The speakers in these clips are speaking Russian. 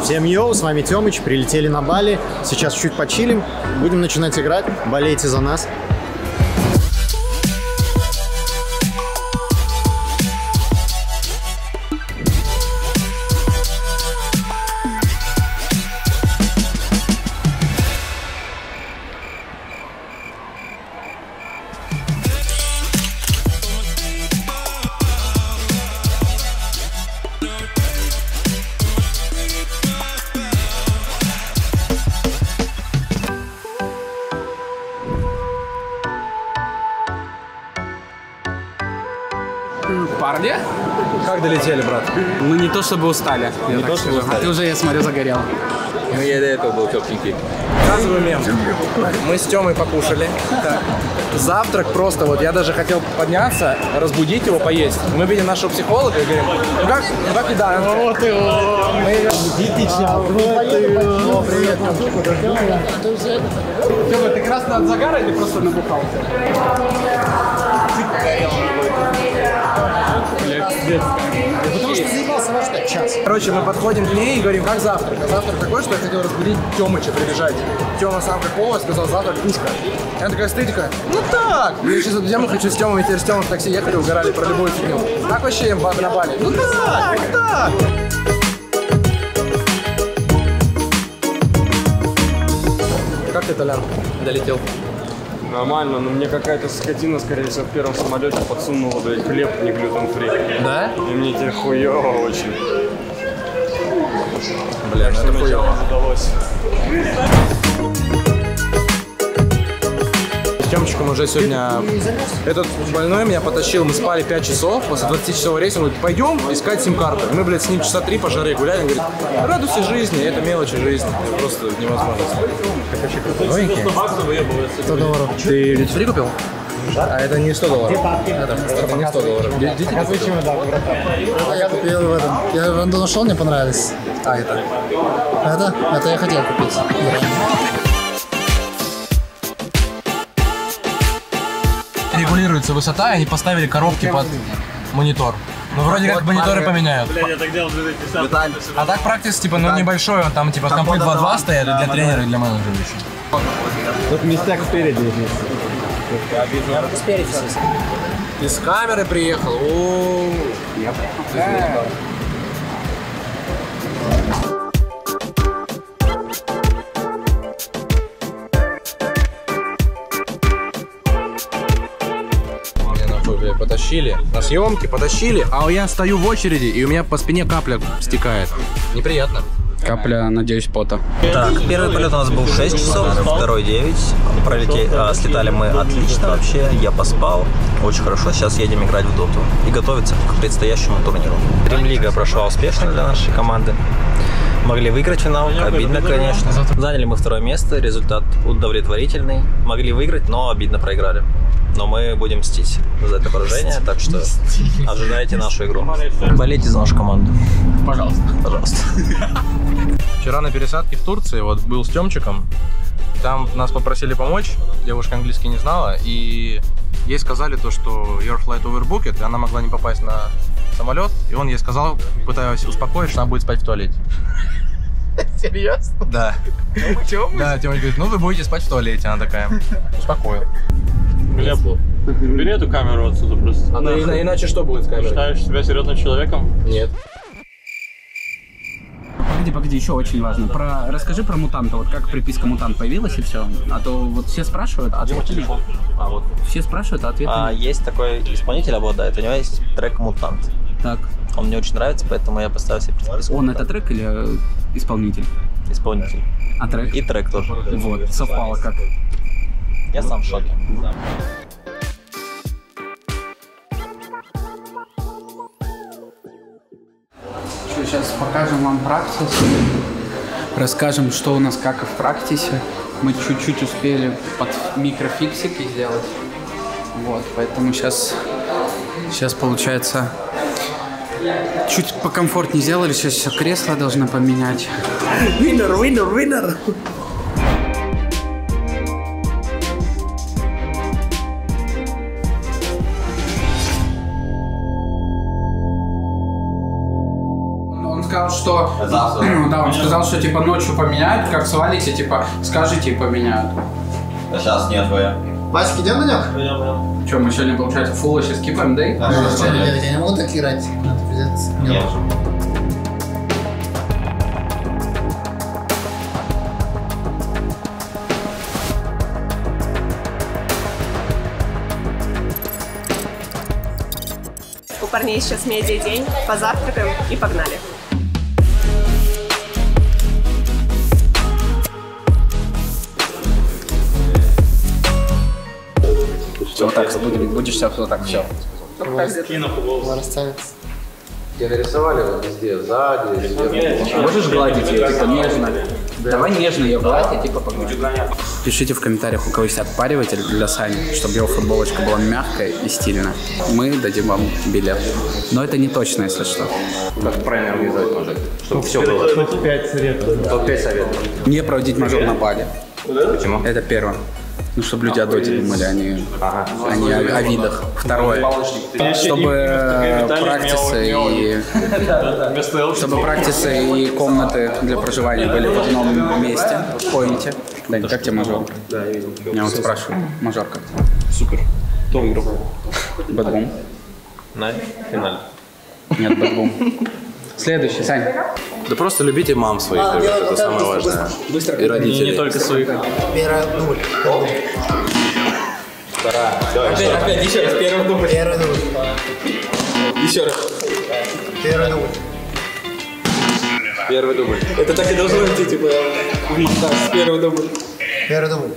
Всем йоу, с вами Тёмыч, прилетели на Бали. Сейчас чуть почилим, будем начинать играть. Болейте за нас. Парни? Как долетели, брат? Мы не то чтобы устали. Не то чтобы устали. А ты уже, я смотрю, загорел. Ну, я до этого был тепленький. Рассказываю мем. Мы с Тёмой покушали. Завтрак просто, вот я даже хотел подняться, разбудить его, поесть. Мы видим нашего психолога и говорим, ну как еда? Вот его. Привет. Тёма, ты красный от загара или просто набухался? Потому что заебался вас ждать час. Короче, мы подходим к ней и говорим, как завтрак? А завтрак такой, что я хотел разбудить Тёмыча, прибежать. Тёма сам как повар сказал, завтрак пушка. Она такая стоит, такая, ну так. Я сейчас эту тему хочу с Тёмой, теперь с Тёмой в такси ехали, угорали про любую фигню. Как вообще на Бали? Ну так, ну так. Как ты, Толян, долетел? Нормально, но мне какая-то скотина, скорее всего, в первом самолете подсунула, блядь, хлеб не глютен-фри. Да? И мне теперь хуёво очень. Бля, это хуёво. Удалось. С Тёмчиком уже сегодня этот больной меня потащил, мы спали 5 часов, после 20-часового рейса, он говорит, пойдем искать сим-карту. Мы, блядь, с ним часа 3 по жаре гуляли, он говорит, радуйся жизни, это мелочи жизни, это просто невозможно. Новенький? 100 долларов. Ты duty-free купил? А это не 100 долларов. Это не 100 долларов. А я купил в этом. Я в Лондон ушел, мне понравилось. А, это? Это я хотел купить. Регулируется высота, и они поставили коробки под монитор. Ну, вроде как мониторы поменяют. Блядь, я так делал в 2010. А так практис, типа, ну, небольшой, он там, типа, компы 2.2 стоят для тренера и для менеджера еще. Тут местак спереди. Спереди. Ты с камеры приехал? О, потащили на съемки, потащили, а я стою в очереди, и у меня по спине капля стекает. Неприятно. Капля, надеюсь, пота. Так, первый полет у нас был 6 часов, второй 9. Слетали мы отлично вообще, я поспал, очень хорошо. Сейчас едем играть в доту и готовиться к предстоящему турниру. Дрим-лига прошла успешно для нашей команды. Могли выиграть финал, обидно, конечно. Заняли мы второе место, результат удовлетворительный. Могли выиграть, но обидно проиграли. Но мы будем мстить за это поражение, так что ожидайте нашу игру. Болейте за нашу команду. Пожалуйста. Пожалуйста. Вчера на пересадке в Турции, вот был с Тёмчиком, там нас попросили помочь, девушка английский не знала, и ей сказали то, что your flight overbooked, и она могла не попасть на самолет, и он ей сказал, пытаясь успокоить, что она будет спать в туалете. Серьезно? Да. Да, Тёмыч говорит, ну вы будете спать в туалете, она такая, успокоил. Глеб, бери эту камеру отсюда просто. Иначе что будет с камерой? Считаешь себя серьезным человеком? Нет. Погоди, еще очень важно. Расскажи про мутанта, вот как приписка мутант появилась и все. А то вот все спрашивают, а ответа нет. Вот. Все спрашивают, а ответа нет. Есть такой исполнитель, обладает, у него есть трек «Мутант». Так. Он мне очень нравится, поэтому я поставил себе приписку. Он это трек или исполнитель? Исполнитель. А трек? И трек тоже. Вот, совпало как. Я сам в шоке. Сейчас покажем вам практис. Расскажем, что у нас как и в практисе. Мы чуть-чуть успели под микрофиксики сделать. Вот, поэтому сейчас получается чуть покомфортнее сделали. Сейчас все кресла должны поменять. Winner. Он сказал, что... Да, он сказал, что типа ночью поменяют, как свалите, типа скажите и поменяют. А сейчас нет, вы. Васик, идем на нёк? Идем. Что, мы сегодня, получается, фулла сейчас скипаем, да? Я не могу так играть. Надо пиздец. Нет. У парней сейчас медиа-день, позавтракаем и погнали. Все, вот так будешь все, вот так, все. Тебе нарисовали вот везде, сзади, везде. Можешь гладить ее, типа, нежно? Давай нежно ее гладить, типа, погладить. Пишите в комментариях, у кого есть отпариватель для Сани, чтобы его футболочка была мягкая и стильная. Мы дадим вам билет. Но это не точно, если что. Как правильно организовать мажор? Чтобы все было. Топ-5 советов. Топ-5 советов. Не проводить мажор на бале. Почему? Это первое. Ну, чтобы люди о доте думали, а не о видах. Второе. Чтобы практисы и комнаты для проживания были в одном месте, в поинте. Дань, как тебе мажор? Да, я видел. Я вот спрашиваю. Мажор как? Супер. Кто выиграл? Бэтбум. На финале. Нет, Бэтбум. Следующий, Сань. Да просто любите мам своих, ребят, это самое важное. И родителей. Не только своих. Первый дубль. Опять еще раз, первый дубль. Первый дубль. Еще раз. Первый дубль. Первый дубль. Это так и должно идти, типа, в монтаж. Первый дубль. Первый дубль.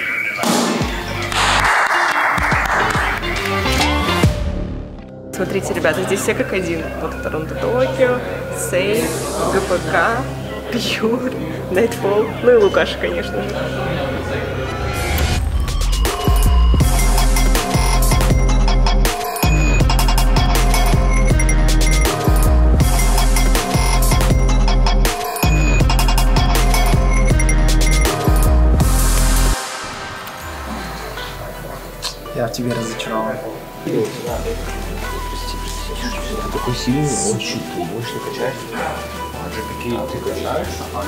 Смотрите, ребята, здесь все как один. Вот Торонто Токио, Сейф, ГПК, Пьюр, Найтфолл, ну и Лукаша, конечно же. Я в тебе разочарован. Такой сильный, он чуть больше качает. А же какие ты качаешь?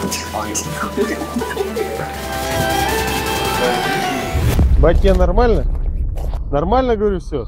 Батьке, нормально? Нормально, говорю, все?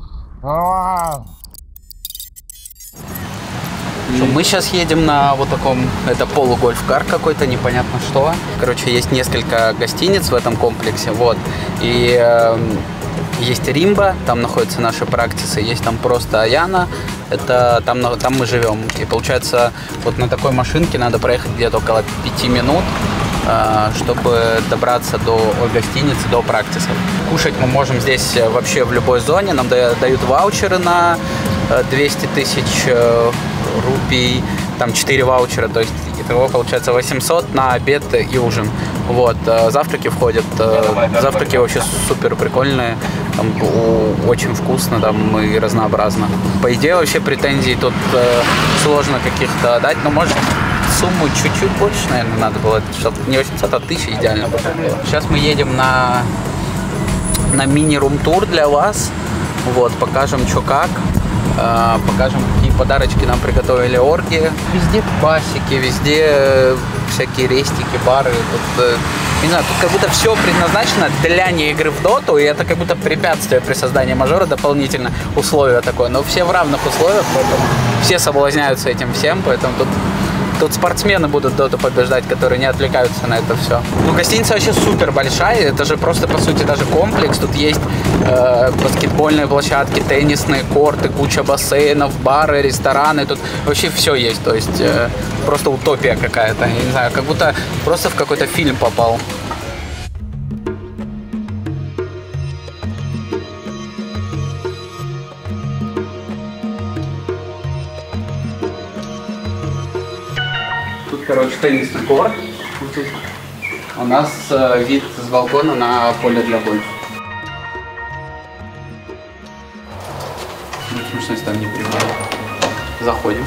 Мы сейчас едем на вот таком, это полугольф-кар какой-то, непонятно что. Короче, есть несколько гостиниц в этом комплексе, вот. И есть Римба, там находятся наши практисы, есть там просто Аяна, это там мы живем. И получается, вот на такой машинке надо проехать где-то около 5 минут, чтобы добраться до гостиницы, до практисов. Кушать мы можем здесь вообще в любой зоне, нам дают ваучеры на 200 тысяч рупий, там 4 ваучера, то есть итого получается 800 на обед и ужин. Вот, завтраки входят, завтраки вообще супер прикольные, там, очень вкусно там и разнообразно. По идее вообще претензий тут сложно каких-то дать, но может сумму чуть-чуть больше, наверное, надо было, чтобы не 800, а 1000 идеально было. Сейчас мы едем на мини-рум-тур для вас, вот, покажем, что как. Покажем, какие подарочки нам приготовили орги. Везде пасеки, везде всякие рестики, бары. Тут, не знаю, тут как будто все предназначено для не игры в доту, и это как будто препятствие при создании мажора, дополнительно условие такое. Но все в равных условиях, поэтому все соблазняются этим всем, поэтому тут спортсмены будут доту побеждать, которые не отвлекаются на это все. Ну, гостиница вообще супер большая, это же просто, по сути, даже комплекс. Тут есть баскетбольные площадки, теннисные корты, куча бассейнов, бары, рестораны. Тут вообще все есть, то есть просто утопия какая-то. Я не знаю, как будто просто в какой-то фильм попал. Тут, короче, теннисный корт. У нас вид с балкона на поле для гольфа. Будет смешно, если там не прибавим. Заходим.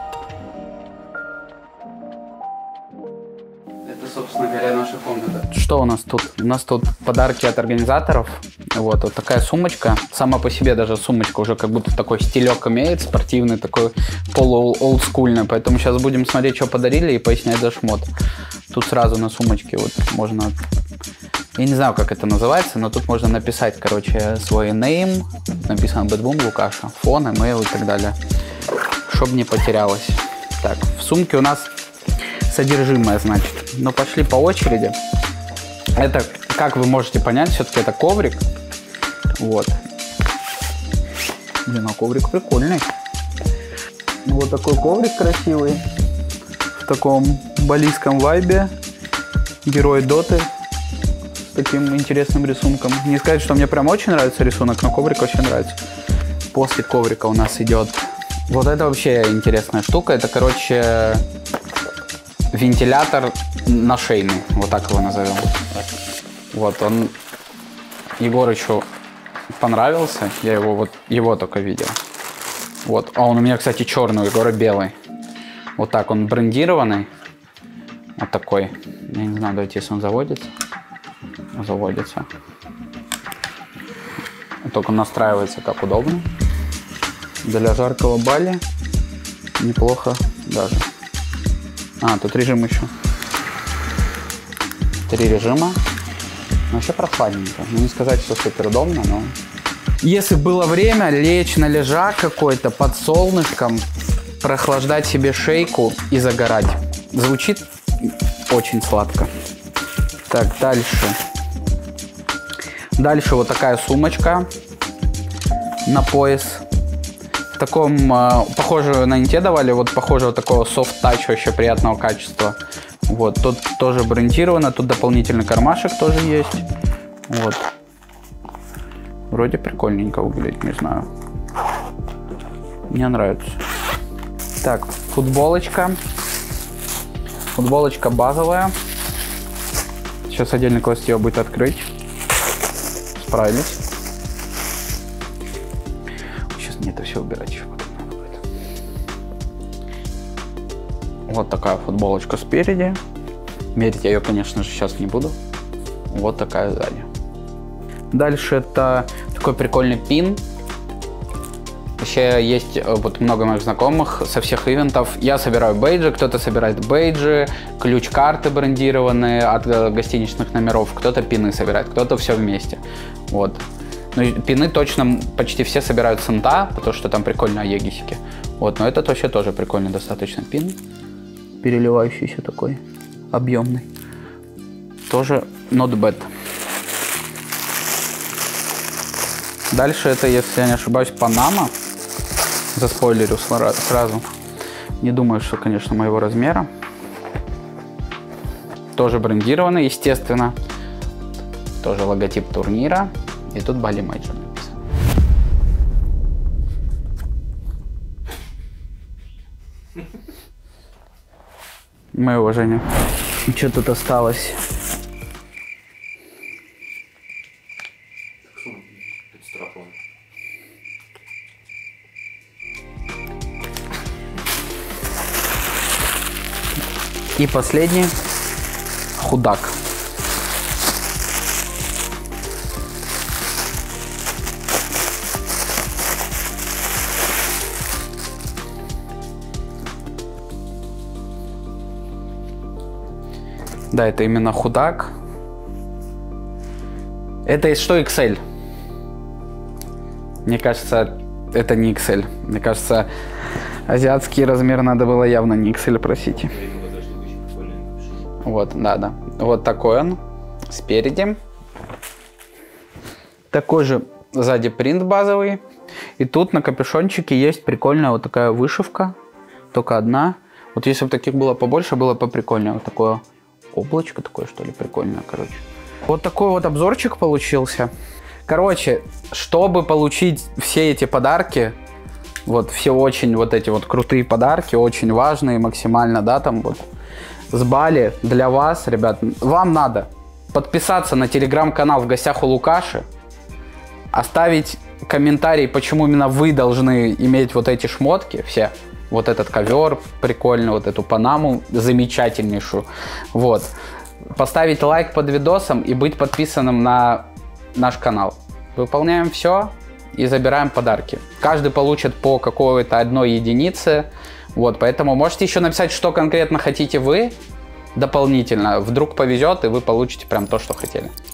Это, собственно говоря, наша комната. что у нас тут? У нас тут подарки от организаторов. Вот такая сумочка. Сама по себе даже сумочка уже как будто такой стилек имеет, спортивный, такой полу-олдскульный. Поэтому сейчас будем смотреть, что подарили, и пояснять за шмот. Тут сразу на сумочке вот можно... Я не знаю, как это называется, но тут можно написать, короче, свой name. Написано Bad Boom Лукаша, фон, email и так далее. Чтобы не потерялось. Так, в сумке у нас содержимое, значит. Но пошли по очереди. Это, как вы можете понять, все-таки это коврик. Вот. Блин, а коврик прикольный. Вот такой коврик красивый. В таком балийском вайбе. Герой Доты. С таким интересным рисунком. Не сказать, что мне прям очень нравится рисунок, но коврик очень нравится. После коврика у нас идет... Вот это вообще интересная штука. Это, короче, вентилятор нашейный. Вот так его назовем. Вот он Егорычу понравился. Я его только видел. Вот. А он у меня, кстати, черный, у Егора белый. Вот так он брендированный. Вот такой. Я не знаю, давайте, если он заводится. Заводится. Только настраивается как удобно. Для жаркого Бали неплохо даже. А, тут режим еще. 3 режима. Вообще прохладненько. Ну, не сказать, что супер удобно, но... Если было время лечь на лежак какой-то под солнышком, прохлаждать себе шейку и загорать. Звучит очень сладко. Так, дальше. Дальше вот такая сумочка на пояс. В таком, похоже на Инте давали, вот похожего такого софт-тач, вообще приятного качества. Вот, тут тоже брендировано, тут дополнительный кармашек тоже есть. Вот. Вроде прикольненько выглядит, не знаю. Мне нравится. Так, футболочка. Футболочка базовая. Сейчас отдельный класть ее будет открыть. Справились. Сейчас мне это все убирать еще потом надо будет. Вот такая футболочка спереди. Мерить я ее, конечно же, сейчас не буду. Вот такая сзади. Дальше это такой прикольный пин. Вообще есть вот много моих знакомых со всех ивентов. Я собираю бейджи, кто-то собирает бейджи, ключ-карты брендированные от гостиничных номеров, кто-то пины собирает, кто-то все вместе. Вот. Ну, пины точно почти все собирают с Инта, потому что там прикольные аегисики. Вот, но этот вообще тоже прикольный достаточно пин. Переливающийся такой, объемный. Тоже not bad. Дальше это, если я не ошибаюсь, Панама. Заспойлерю сразу. Не думаю, что, конечно, моего размера. Тоже брендированный, естественно. Тоже логотип турнира. И тут Bali Major написано. Мое уважение. И что тут осталось? И последний худак. Да, это именно худак. Это что, XL? Мне кажется, это не XL. Мне кажется, азиатский размер надо было явно не XL просить. Вот, да. Вот такой он спереди. Такой же сзади принт базовый. И тут на капюшончике есть прикольная вот такая вышивка. Только одна. Вот если бы таких было побольше, было поприкольнее. Вот такое облачко такое, что ли, прикольное, короче. Вот такой вот обзорчик получился. Короче, чтобы получить все эти подарки, вот все очень вот эти вот крутые подарки, очень важные максимально, да, там вот с Бали для вас, ребят, вам надо подписаться на телеграм-канал «В гостях у Лукаши», оставить комментарий, почему именно вы должны иметь вот эти шмотки все, вот этот ковер прикольный, вот эту панаму замечательнейшую, вот. поставить лайк под видосом и быть подписанным на наш канал. Выполняем все и забираем подарки. Каждый получит по какой-то одной единице. Вот, поэтому можете еще написать, что конкретно хотите вы дополнительно. Вдруг повезет, и вы получите прям то, что хотели.